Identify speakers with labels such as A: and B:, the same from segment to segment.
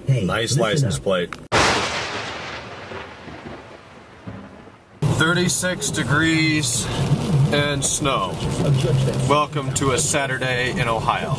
A: Hey,
B: nice license plate. 36 degrees and snow. Welcome to a Saturday in Ohio.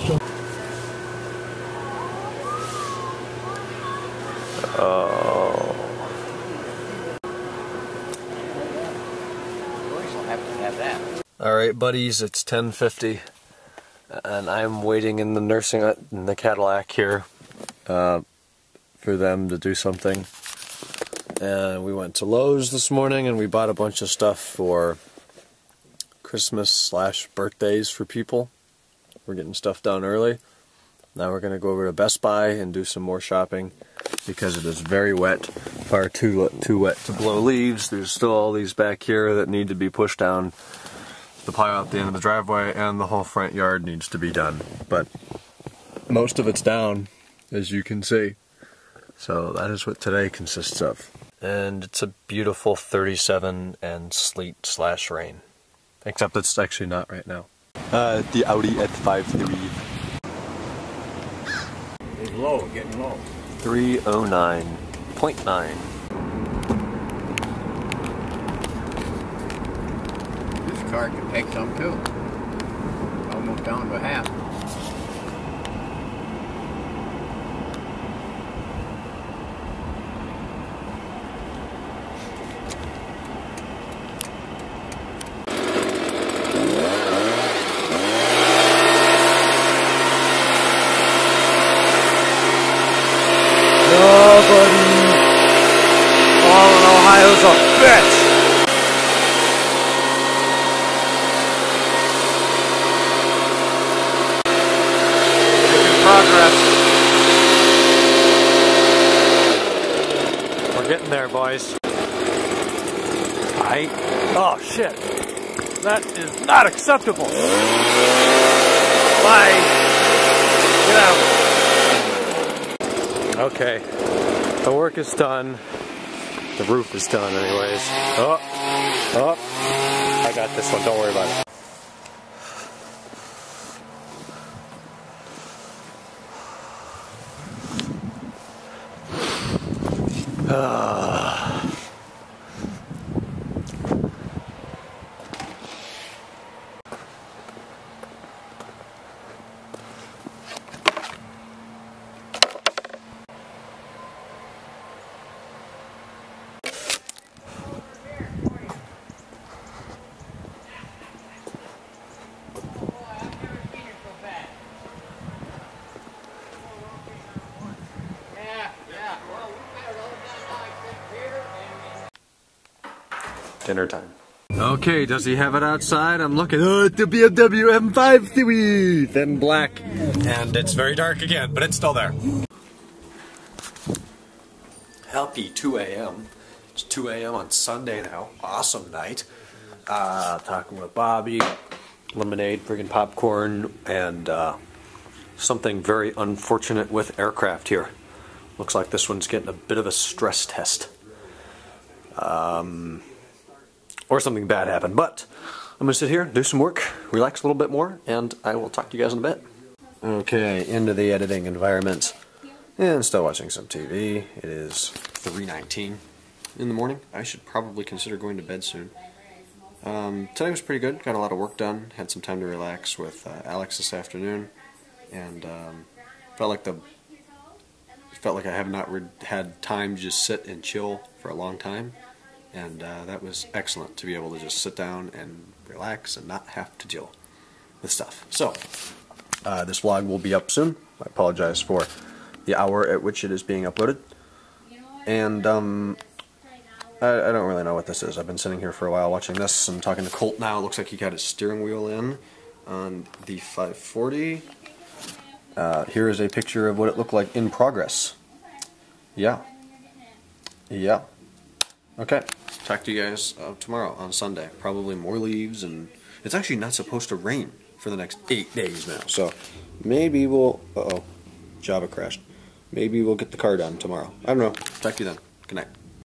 B: Alright buddies, it's 10:50 and I'm waiting in the Cadillac here for them to do something. And we went to Lowe's this morning and we bought a bunch of stuff for Christmas / birthdays for people. We're getting stuff done early. Now we're going to go over to Best Buy and do some more shopping because it is very wet, far too wet to blow leaves. There's still all these back here that need to be pushed down. The pile at the end of the driveway and the whole front yard needs to be done. But most of it's down, as you can see. So that is what today consists of. And it's a beautiful 37 and sleet / rain. Except it's actually not right now. The Audi S5
C: It's low, getting low.
B: 309.9.
C: This car can take some too. Almost down to half.
B: Ohio's a bitch! Making progress. We're getting there, boys. Oh shit. That is not acceptable. Bye. Get out. Okay. The work is done. The roof is done anyways. Oh, I got this one, don't worry about it. Dinner time. Okay, does he have it outside? I'm looking. Oh, it's the BMW M5 Series in black. And it's very dark again, but it's still there. Happy 2 a.m. It's 2 a.m. on Sunday now. Awesome night. Talking with Bobby. Lemonade, friggin' popcorn, and something very unfortunate with aircraft here. Looks like this one's getting a bit of a stress test. Or something bad happened, but I'm gonna sit here, do some work, relax a little bit more, and I will talk to you guys in a bit. Okay, into the editing environment, and still watching some TV. It is 3:19 in the morning. I should probably consider going to bed soon. Today was pretty good, got a lot of work done, had some time to relax with Alex this afternoon, and felt like I have not had time to just sit and chill for a long time. And that was excellent to be able to just sit down and relax and not have to deal with stuff. So, this vlog will be up soon. I apologize for the hour at which it is being uploaded. And I don't really know what this is. I've been sitting here for a while watching this. I'm talking to Colt now. It looks like he got his steering wheel in on the 540. Here is a picture of what it looked like in progress. Yeah. Okay. Talk to you guys tomorrow on Sunday. Probably more leaves, and it's actually not supposed to rain for the next 8 days now. So maybe we'll... Uh-oh. Java crashed. Maybe we'll get the car done tomorrow. I don't know. Talk to you then. Good night.